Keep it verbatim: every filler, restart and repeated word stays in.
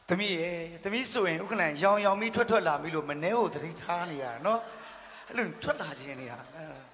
သမီးရဲ့သမီးဆိုရင်ဥက္ကလန်ရောင်ရောင်ပြီးထွက်ထွက်လာပြီလို့မနှဲကိုတတိထားနေရတာနော်အဲ့လိုထွက်လာခြင်းနေတာ